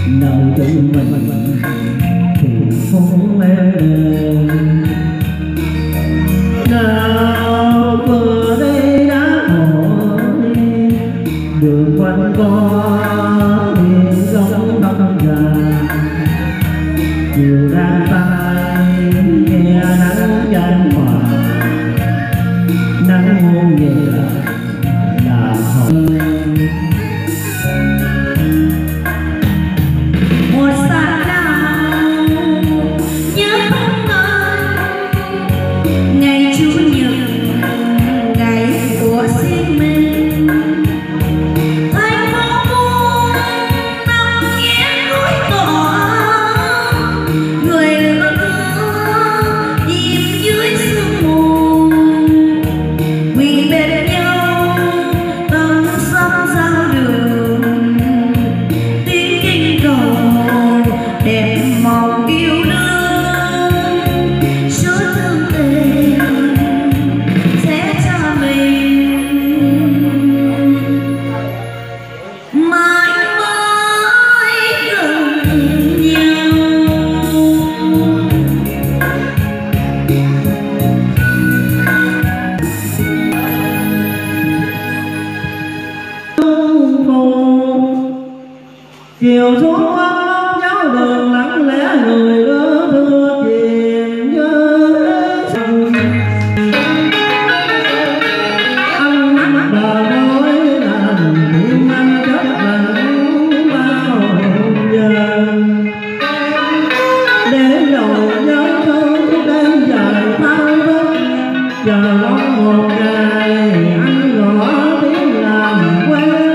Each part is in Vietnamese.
nào chúng mình thì không em nào vừa đây đã bỏ đi đường quanh co miền sông đông già chiều đang tay nghe nắng chan hòa nắng muôn nhẹ là hồng chiều xuống ấm giáo đường lặng lẽ người lỡ thưa chìm với sông ăn mắt bờ môi là niềm anh chấp lặng bao giờ để rồi nhớ thương đêm dài thao thức chờ đón một ngày anh gõ tiếng làm quen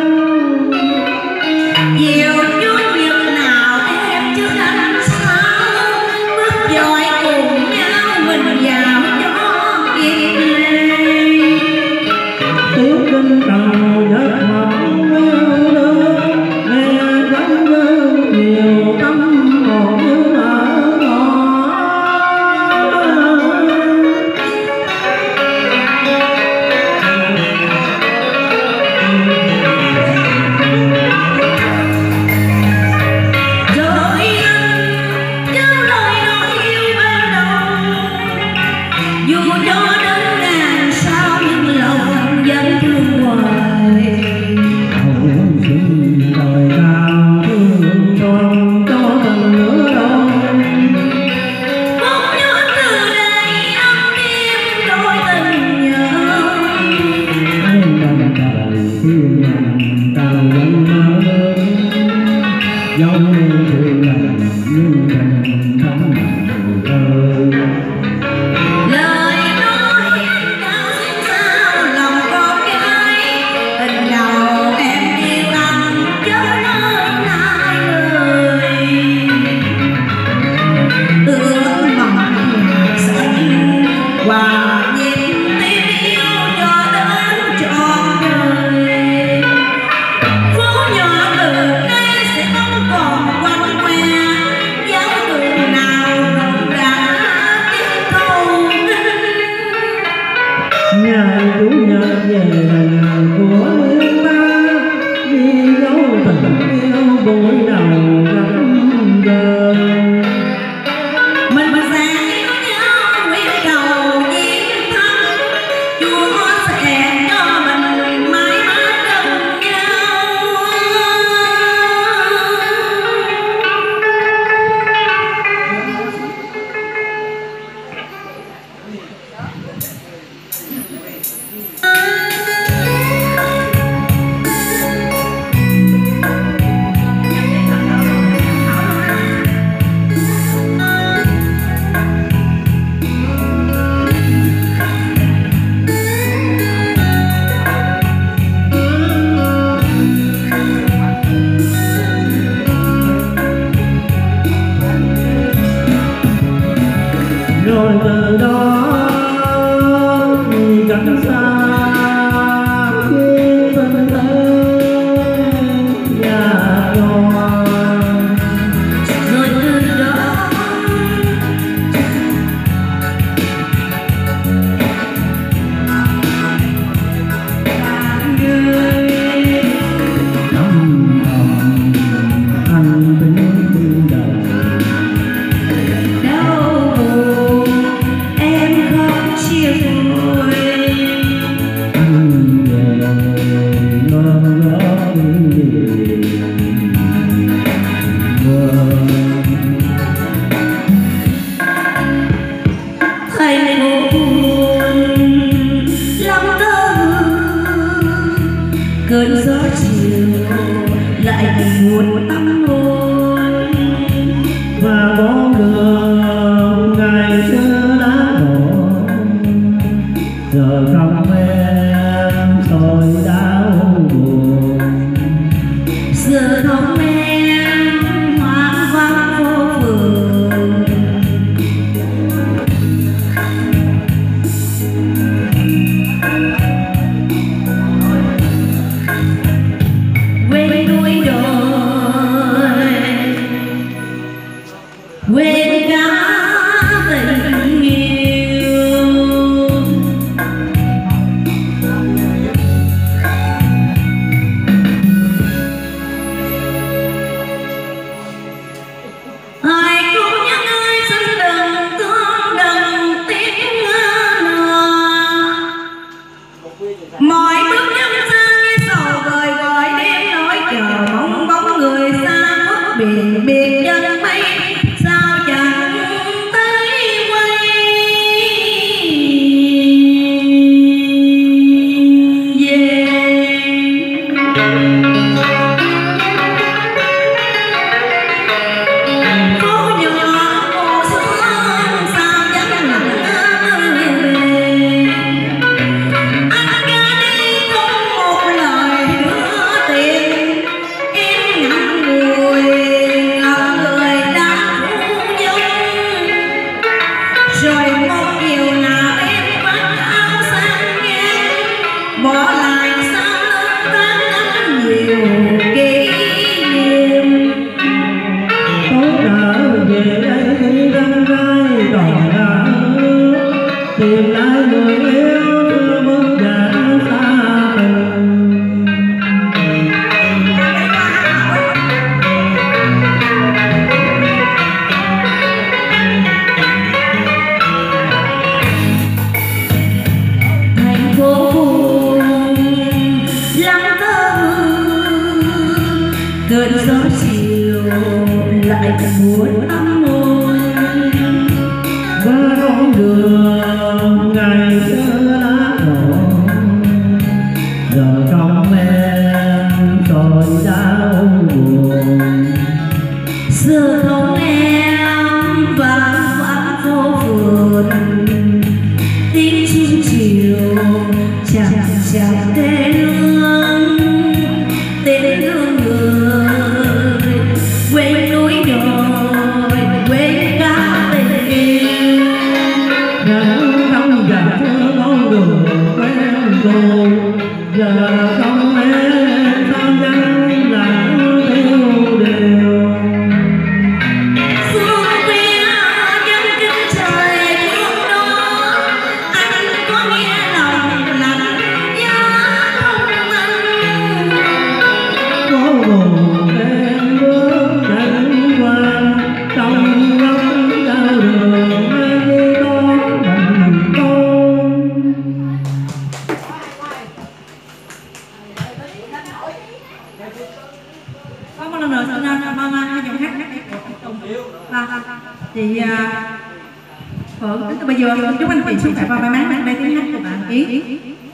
nào buồn tâm hồn và con đường ngày xưa đã đổ giờ không em rồi đau buồn giờ không em hoang vắng vô phường quên núi đồi quên cả tình yêu ai cũng nhắc ai xin đừng thương đừng tiếc nuối mọi bước chân xa sầu vời gọi đêm nỗi chờ mong bóng người xa khuất biển biệt chân mây sao chẳng thấy quay về phố nhỏ mùa xuân sao vắng lặng về anh ra đi không một lời hứa tình em ngậm ngùi ngậm người đã thu dung rồi một chiều nào em vắt áo xanh ngang bỏ lại sau lưng tháng nhiều kỷ niệm tốt trở về đây răng rai đòi ra tìm lại người yêu chưa bước đã xa tình thành phố buồn lắng cơn gió chiều lại buồn tâm hồn và con đường ngày xưa đã đổ giờ không em rồi đau buồn giờ không em vắng vắng vô vườn tiếng chim chiều chẳng chẳng tê hương tên hương người quên núi đồi quên cả tình yêu nắng không dành cho con đường quen rồi giờ không em sao vắng lặng tiêu đều xuống khuya chân kính trời thương đó anh có nghe lòng lạnh giá không anh có buồn em bước đánh qua trong góc đau đường hay có mình con có một lần nữa xin ba giọng hát thì Phượng bây giờ chúc anh chị sức khỏe và may mắn đây tiếng hát của bạn Yến